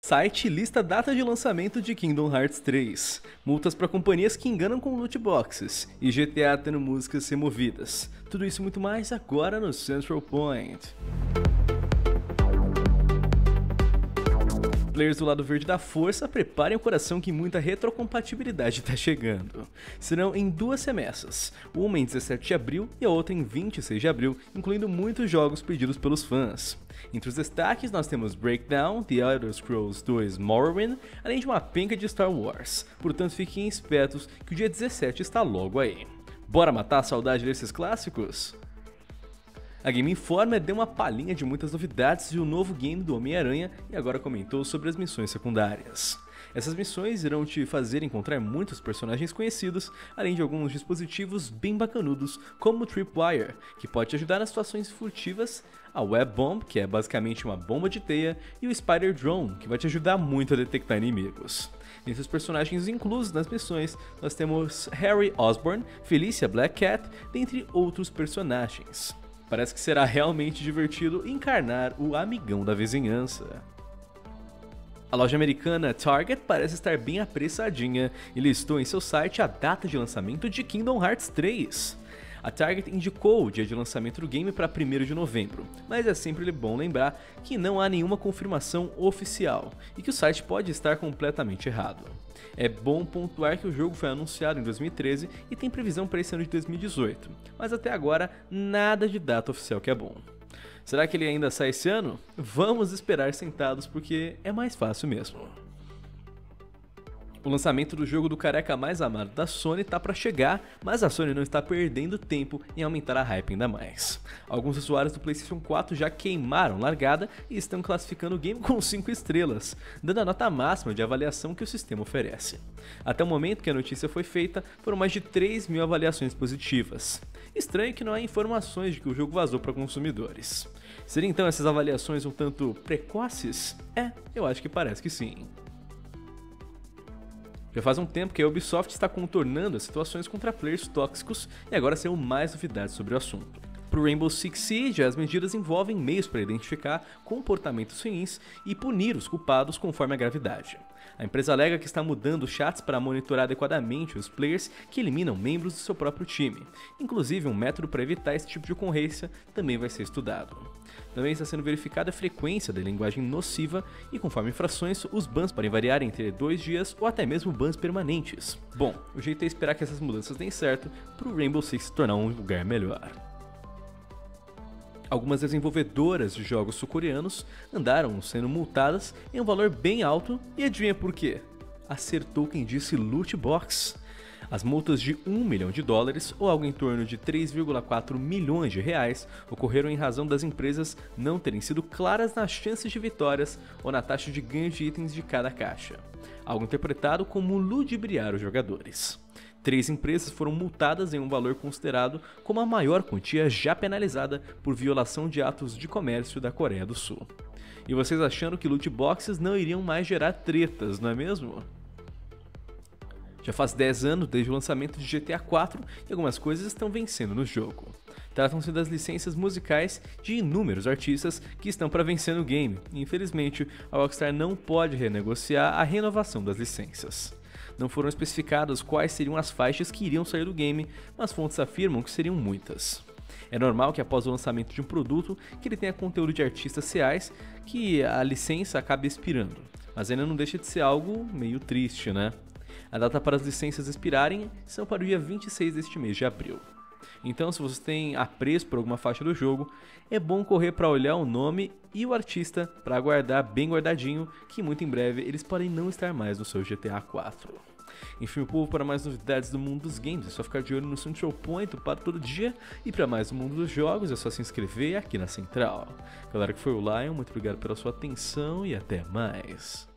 Site lista data de lançamento de Kingdom Hearts 3, multas para companhias que enganam com loot boxes e GTA tendo músicas removidas. Tudo isso e muito mais agora no Central Point. Players do lado verde da força, preparem o coração que muita retrocompatibilidade está chegando. Serão em duas remessas, uma em 17 de abril e a outra em 26 de abril, incluindo muitos jogos pedidos pelos fãs. Entre os destaques nós temos Breakdown, The Elder Scrolls 2 Morrowind, além de uma penca de Star Wars, portanto fiquem espertos que o dia 17 está logo aí. Bora matar a saudade desses clássicos? A Game Informer deu uma palhinha de muitas novidades de um novo game do Homem-Aranha e agora comentou sobre as missões secundárias. Essas missões irão te fazer encontrar muitos personagens conhecidos, além de alguns dispositivos bem bacanudos, como o Tripwire, que pode te ajudar nas situações furtivas, a Web Bomb, que é basicamente uma bomba de teia, e o Spider Drone, que vai te ajudar muito a detectar inimigos. Entre os personagens inclusos nas missões, nós temos Harry Osborn, Felicia Black Cat, dentre outros personagens. Parece que será realmente divertido encarnar o amigão da vizinhança. A loja americana Target parece estar bem apressadinha e listou em seu site a data de lançamento de Kingdom Hearts 3. A Target indicou o dia de lançamento do game para 1º de novembro, mas é sempre bom lembrar que não há nenhuma confirmação oficial e que o site pode estar completamente errado. É bom pontuar que o jogo foi anunciado em 2013 e tem previsão para esse ano de 2018, mas até agora nada de data oficial que é bom. Será que ele ainda sai esse ano? Vamos esperar sentados porque é mais fácil mesmo. O lançamento do jogo do careca mais amado da Sony tá para chegar, mas a Sony não está perdendo tempo em aumentar a hype ainda mais. Alguns usuários do PlayStation 4 já queimaram largada e estão classificando o game com 5 estrelas, dando a nota máxima de avaliação que o sistema oferece. Até o momento que a notícia foi feita, foram mais de 3.000 avaliações positivas. Estranho que não há informações de que o jogo vazou para consumidores. Seriam então essas avaliações um tanto precoces? Eu acho que parece que sim. Já faz um tempo que a Ubisoft está contornando as situações contra players tóxicos e agora saiu mais novidades sobre o assunto. Para o Rainbow Six Siege, as medidas envolvem meios para identificar comportamentos ruins e punir os culpados conforme a gravidade. A empresa alega que está mudando os chats para monitorar adequadamente os players que eliminam membros do seu próprio time. Inclusive, um método para evitar esse tipo de ocorrência também vai ser estudado. Também está sendo verificada a frequência da linguagem nociva e, conforme infrações, os bans podem variar entre 2 dias ou até mesmo bans permanentes. Bom, o jeito é esperar que essas mudanças deem certo para o Rainbow Six se tornar um lugar melhor. Algumas desenvolvedoras de jogos sul-coreanos andaram sendo multadas em um valor bem alto e adivinha por quê? Acertou quem disse loot box. As multas de US$ 1 milhão ou algo em torno de 3,4 milhões de reais ocorreram em razão das empresas não terem sido claras nas chances de vitórias ou na taxa de ganho de itens de cada caixa, algo interpretado como ludibriar os jogadores. 3 empresas foram multadas em um valor considerado como a maior quantia já penalizada por violação de atos de comércio da Coreia do Sul. E vocês achando que loot boxes não iriam mais gerar tretas, não é mesmo? Já faz 10 anos desde o lançamento de GTA 4 e algumas coisas estão vencendo no jogo. Tratam-se das licenças musicais de inúmeros artistas que estão para vencer no game, e infelizmente a Rockstar não pode renegociar a renovação das licenças. Não foram especificadas quais seriam as faixas que iriam sair do game, mas fontes afirmam que seriam muitas. É normal que após o lançamento de um produto que ele tenha conteúdo de artistas reais que a licença acabe expirando, mas ainda não deixa de ser algo meio triste, né? A data para as licenças expirarem são para o dia 26 deste mês de abril. Então, se você tem apreço por alguma faixa do jogo, é bom correr para olhar o nome e o artista para guardar bem guardadinho, que muito em breve eles podem não estar mais no seu GTA 4. Enfim, o povo, para mais novidades do mundo dos games é só ficar de olho no Central Point para todo dia, e para mais do mundo dos jogos é só se inscrever aqui na Central. Galera, que foi o Lion, muito obrigado pela sua atenção e até mais.